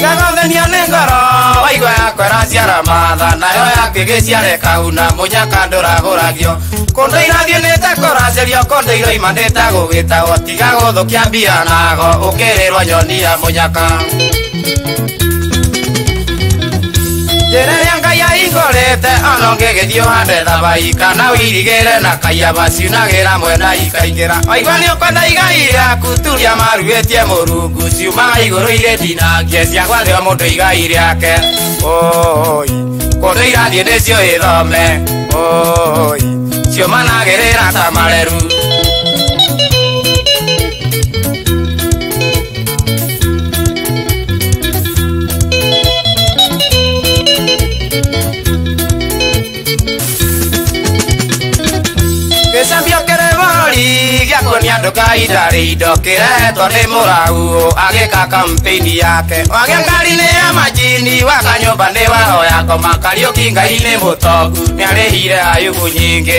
Igagothenia nĩ ngoro waigua yakwa ĩraciara matha nayo yakĩgĩciare kauna mũnyaka ndũragũragio kũndũ irathiĩ nĩte kũracerio kũndũ iroima nĩte gũgĩtagwo tiga gũthũkia mbia nago ũkĩrĩrwo nyoni ya mũnyaka Jereria Ngai ahingũrĩte ona ũngĩgĩthiĩ ũhande thabai kana ũirigĩre na kaiyaba ciunagĩra mwena ikaingĩra waigua nĩ ũkwenda igai rĩaku turia maruĩtie mũrungu ciumaga igũrũ irĩ ndinangie cia gwathĩo mũndũ igai rĩake oi kũndũ irathiĩ nĩcio ĩthome oi ciũmanagĩrĩra ta mareru Kesambio kerebori gĩakuonia andũ kaindari indo kĩrehetwo nĩ mũrau agĩka kampeni yake wagĩa ngari nĩ ya majini waka nyũmba nĩ wahoya ngoma Kariũki Ngai nĩ mũtongu nĩarĩhire ayubu nyingĩ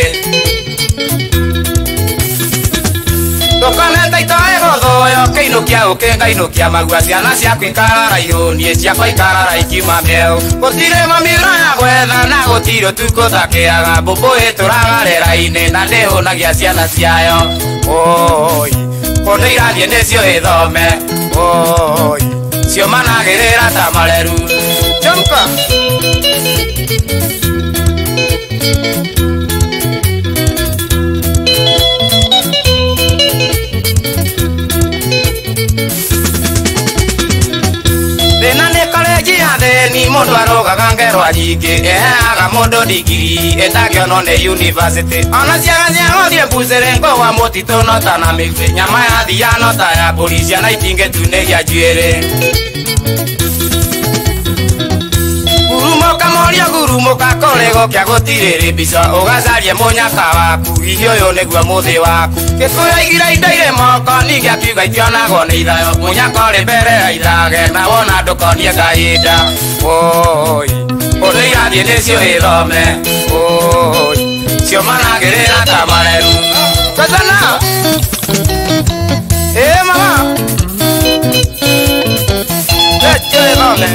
Ndũkonete itoĩ gũthũyo kĩinũkia ũkĩngainũkia magua ciana ciaku ikarara ihũnie ciakwa ikarara ikiuma mĩeu gũtirĩ mamiro ya gwetha na gũtirĩ ũtukũ takĩaga mbũmbũĩ tũragarĩra-inĩ na ndĩhũnagia ciana ciayo oi kũndũ irathiĩ nĩcio ĩthome oi ciũmanagĩrĩra ta mareru Chomka Ni mundu arogaga ngerwa nyingĩ eheaga mũndũ ndigiri ĩtangĩonwo nĩ university ona ciaga cia gũthiĩ mbucĩrĩ ngũgwa mũtitũ nota na mĩgwĩ nyama yathia nota ya mbũri ciana itingĩtunĩria njuĩrĩ Gurumuka morio gurumuka kũrĩ gũkĩa gũtirĩrĩ mbica ũgacarie mũnyaka waku hihi ũyũ nĩguo mũthĩ waku Gĩkũyũ aigire indo irĩ moko ningĩ akiuga itionagwo nĩ ithayo mũnyaka ũrĩ mbere ya ithage na wona ndũkonie kahinda oi kũndũ irathiĩ nĩcio ĩthome oi ciũmanagĩrĩra ta mareru Kwetana mama nĩcio ĩthome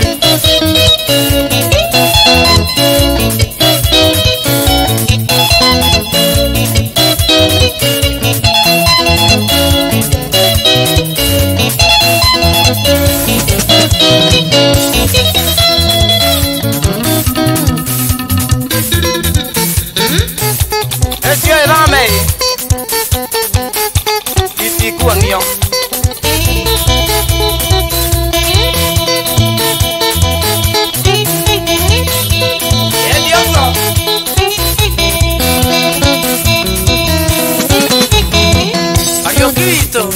Ecio ĩthome itikuonio Ariokito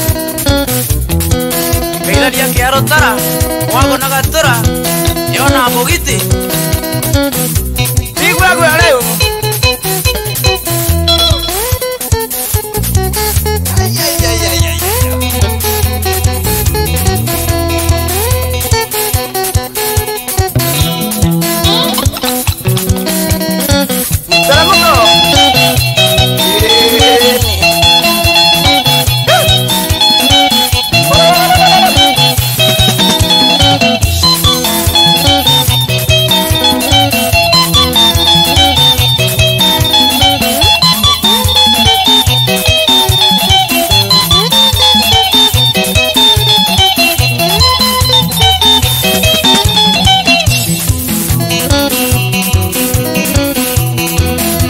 Kailaria kiarotara Wago nagatora Yona mogiti Igwagwe leo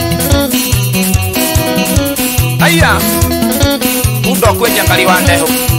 Aya, udo kwenye ngaliwa ndeho